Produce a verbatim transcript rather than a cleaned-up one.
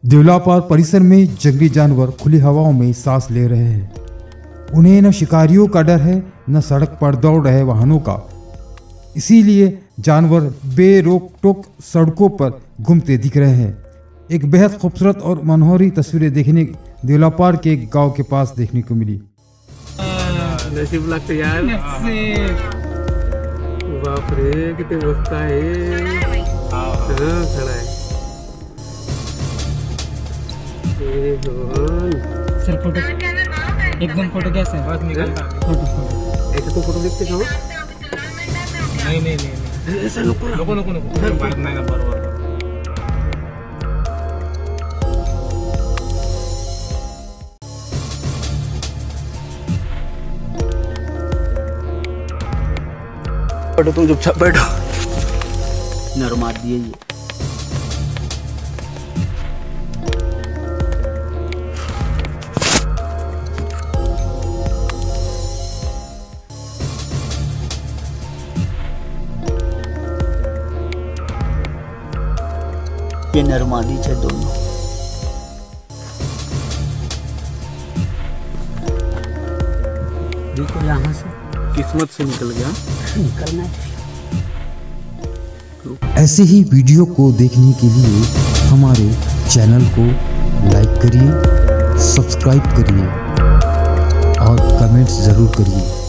देवलापार परिसर में जंगली जानवर खुली हवाओं में सांस ले रहे हैं। उन्हें न शिकारियों का डर है न सड़क पर दौड़ रहे वाहनों का। इसीलिए जानवर बेरोक टोक सड़कों पर घूमते दिख रहे हैं। एक बेहद खूबसूरत और मनोहरी तस्वीरें देखने देवलापार के एक गांव के पास देखने को मिली। नसीब लगते यार। बाप रे कितने मस्त है। हाँ खड़ा है। सर फोटो एकदम फोटो कैसे बहुत निकलता फोटो फोटो ऐसे तो फोटो देखते हो? नहीं नहीं नहीं ऐसा लोगों लोगों लोगों लोगों बात नहीं कर बरोबर फोटो तुम चुपचाप बैठो। नरमा दिए ये ये नरमादी थे दोनों। देखो यहाँ से किस्मत से निकल गया। निकलना है। ऐसे ही वीडियो को देखने के लिए हमारे चैनल को लाइक करिए, सब्सक्राइब करिए और कमेंट्स ज़रूर करिए।